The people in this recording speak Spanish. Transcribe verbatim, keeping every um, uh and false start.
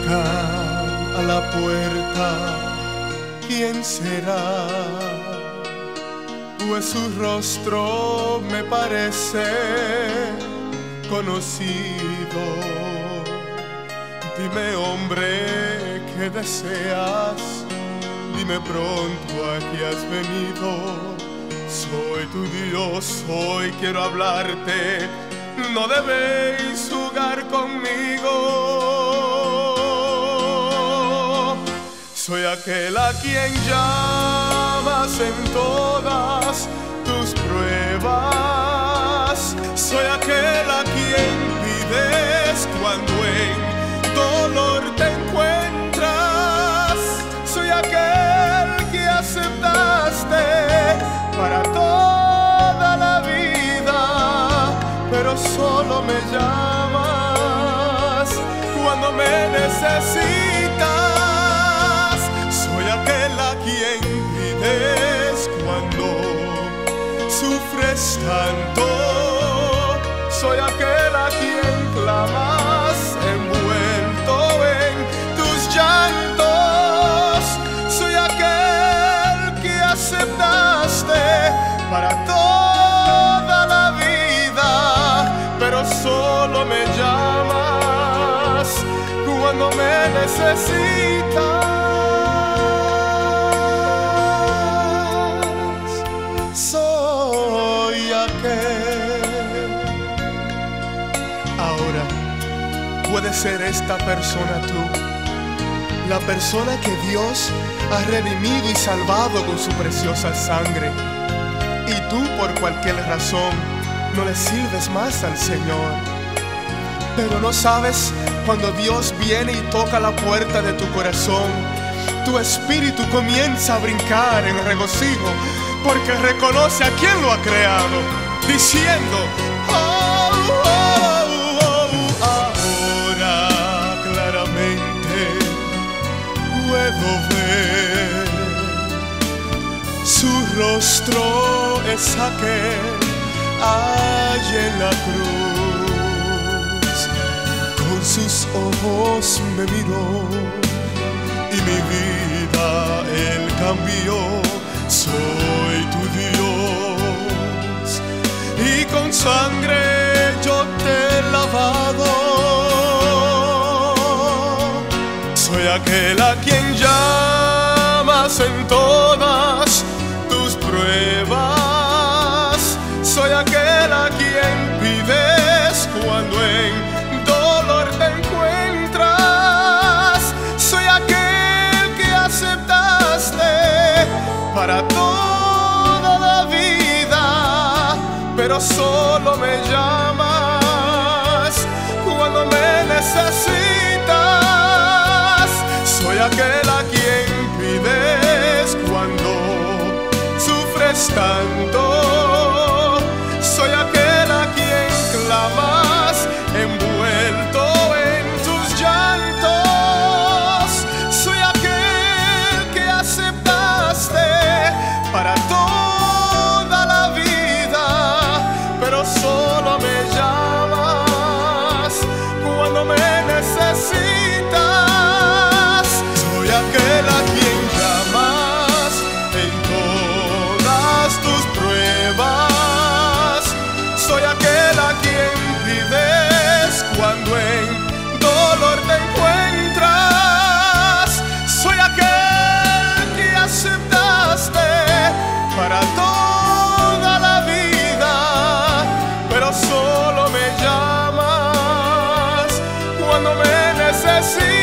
tocan a la puerta, ¿quién será? Pues su rostro me parece conocido. Dime, hombre, ¿qué deseas? Dime pronto a qué has venido. Soy tu Dios, hoy quiero hablarte. No debéis jugar conmigo. Soy aquel a quien llamas en todas tus pruebas. Soy aquel a quien pides cuando en dolor te encuentras. Soy aquel que aceptaste para toda la vida, pero solo me llamas cuando me necesitas. Soy aquel a quien pides cuando sufres tanto. Soy aquel a quien clamas envuelto en tus llantos. Soy aquel que aceptaste para toda la vida, pero solo me llamas cuando me necesitas. Soy aquel. Ahora, puede ser esta persona tú, la persona que Dios ha redimido y salvado con su preciosa sangre, y tú por cualquier razón no le sirves más al Señor. Pero no sabes, cuando Dios viene y toca la puerta de tu corazón, tu espíritu comienza a brincar en regocijo, porque reconoce a quien lo ha creado, diciendo: oh, oh, oh, ahora claramente puedo ver su rostro, es aquel allí en la cruz. Con sus ojos me miró y mi vida él cambió. Soy tu Dios y con sangre yo te he lavado. Soy aquel a quien llamas en todas tus pruebas. Soy aquel a quien pides cuando en dolor te encuentras. Soy aquel que aceptaste para toda la vida, pero solo me llamas cuando me necesitas. Soy aquel a quien pides cuando sufres tanto. Soy aquel a quien clamas envuelto en tus llantos. Soy aquel que aceptaste para toda la vida, pero solo me llamas cuando me necesitas. Soy aquel a quien llamas en todas tus pruebas. Soy aquel a quien pides cuando en dolor te encuentras. Soy aquel que aceptaste para toda la vida, pero solo me llamas cuando me necesitas.